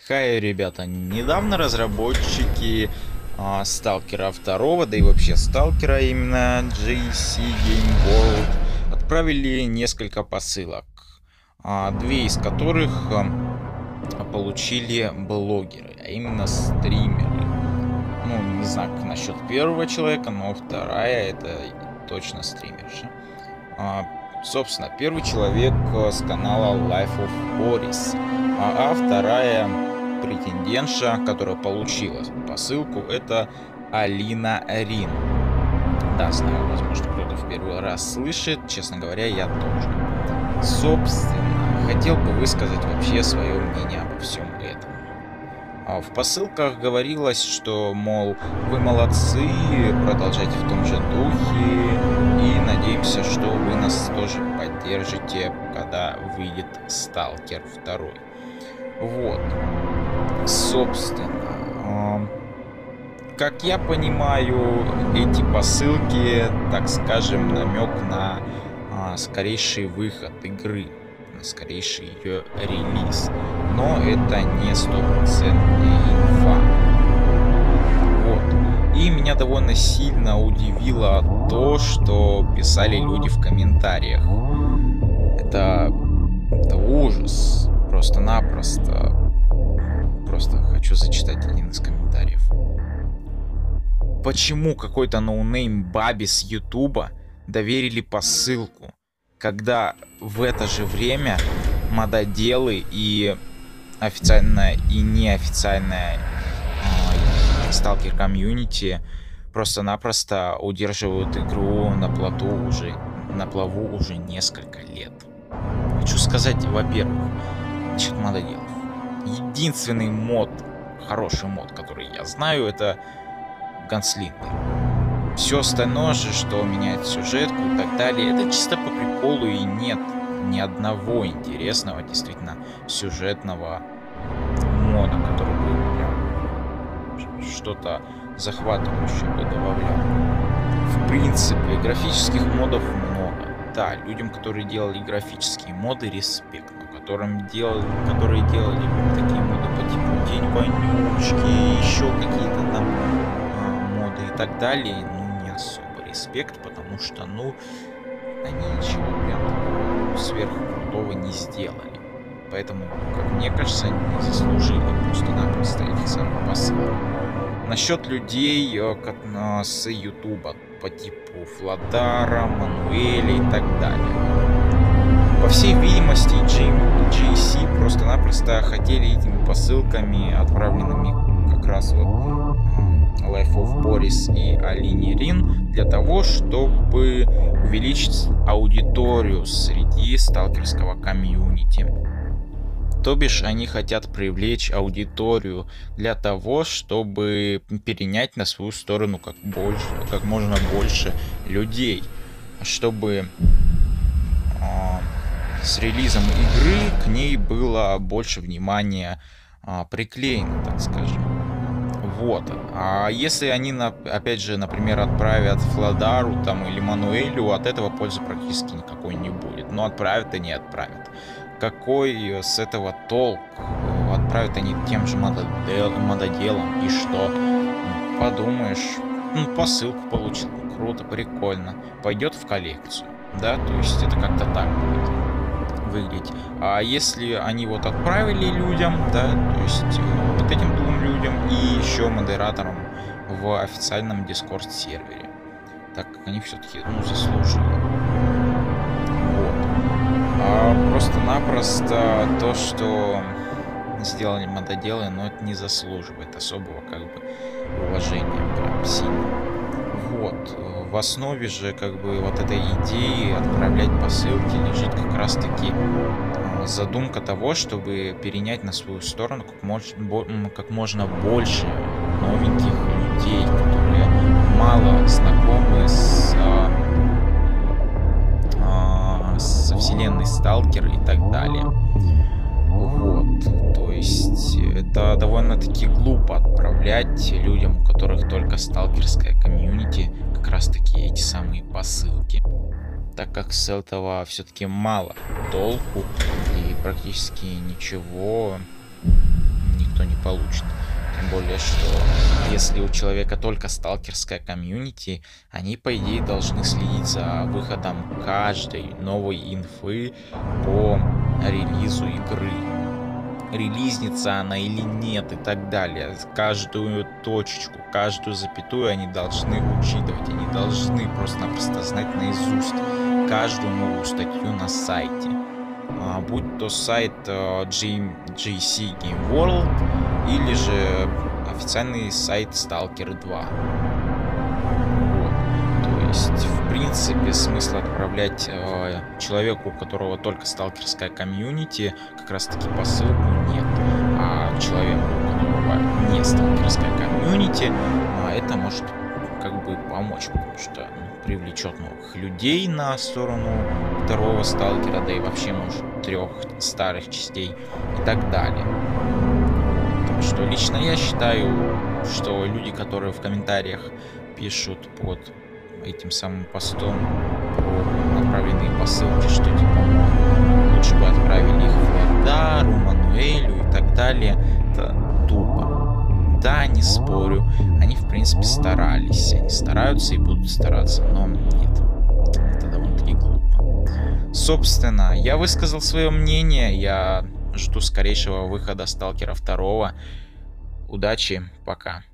Хай, ребята, недавно разработчики Сталкера 2, да и вообще Сталкера, именно JC Game World, отправили несколько посылок, две из которых получили блогеры, а именно стримеры. Ну, не знаю, как насчет первого человека, но вторая это точно стримерша. Собственно, первый человек с канала Life of Boris, а вторая претендентша, которая получила посылку, это Алина Рин. Да, знаю, возможно, кто-то в первый раз слышит, честно говоря, я тоже. Собственно, хотел бы высказать вообще свое мнение обо всем этом. В посылках говорилось, что, мол, вы молодцы, продолжайте в том же духе, и надеемся, что вы нас тоже поддержите, когда выйдет Сталкер 2. Вот. Собственно, как я понимаю, эти посылки, так скажем, намек на скорейший выход игры, на скорейший ее релиз. Но это не стопроцентная инфа. Вот. И меня довольно сильно удивило то, что писали люди в комментариях. Это ужас. Просто-напросто. Просто хочу зачитать один из комментариев. Почему какой-то ноунейм бабе с Ютуба доверили посылку, когда в это же время мододелы и официальная и неофициальная сталкер комьюнити просто-напросто удерживают игру на плаву уже несколько лет. Хочу сказать, во-первых, насчет мододелов. Единственный мод, хороший мод, который я знаю, это Ганслингер. Все остальное же, что меняет сюжетку и так далее, это чисто по приколу, и нет ни одного интересного, действительно, сюжетного мода, который бы прям что-то захватывающее бы добавлял. В принципе, графических модов много. Да, людям, которые делали графические моды, респект. Но которые делали такие моды по типу День вонючки, еще какие-то там моды и так далее, ну, не особо респект, потому что, ну, они ничего прям сверхкрутого не сделали. Поэтому, как мне кажется, они не заслужили просто-напросто этих самых посылок. Насчет людей с Ютуба по типу Фладара, Мануэля и так далее. По всей видимости, JC просто-напросто хотели этими посылками, отправленными как раз вот Life of Boris и Алине Рин, для того, чтобы увеличить аудиторию среди сталкерского комьюнити. То бишь, они хотят привлечь аудиторию для того, чтобы перенять на свою сторону как можно больше людей, чтобы с релизом игры к ней было больше внимания приклеено, так скажем. Вот. А если они, опять же, например, отправят Фладару там или Мануэлю, от этого пользы практически никакой не будет. Но отправят и не отправят. Какой с этого толк? Отправят они тем же мододелам, и что? Ну, подумаешь, ну, посылку получил, круто, прикольно, пойдет в коллекцию, да, то есть это как-то так будет выглядеть. А если они вот отправили людям, да, то есть вот этим двум людям и еще модераторам в официальном Discord сервере, так как они все-таки, ну, заслужили. Просто-напросто то, что сделали мододелы, но это не заслуживает особого как бы уважения прям сильно. Вот. В основе же как бы вот этой идеи отправлять посылки лежит как раз таки задумка того, чтобы перенять на свою сторону как можно больше новеньких людей, которые мало знакомы со вселенной Сталкера и так далее. Вот, то есть это довольно-таки глупо отправлять людям, у которых только сталкерская комьюнити, как раз таки эти самые посылки, так как с этого все-таки мало толку и практически ничего никто не получит. Тем более, что если у человека только сталкерская комьюнити, они, по идее, должны следить за выходом каждой новой инфы по релизу игры. Релизнится она или нет и так далее. Каждую точечку, каждую запятую они должны учитывать. Они должны просто-напросто знать наизусть каждую новую статью на сайте. Будь то сайт GC Game World или же официальный сайт Stalker 2. Вот. То есть, в принципе, смысла отправлять человеку, у которого только сталкерская комьюнити, как раз таки посылку нет. А человеку, у которого не сталкерская комьюнити, это может как бы помочь, потому что привлечет новых людей на сторону второго сталкера, да и вообще, может, 3 старых частей и так далее. Так что лично я считаю, что люди, которые в комментариях пишут под этим самым постом про направленные посылки, что типа лучше бы отправили их Флордару, Мануэлю и так далее, это тупо. Да, не спорю, они в принципе старались, они стараются и будут стараться, но нет, это довольно-таки глупо. Собственно, я высказал свое мнение, я жду скорейшего выхода Сталкера 2. Удачи, пока.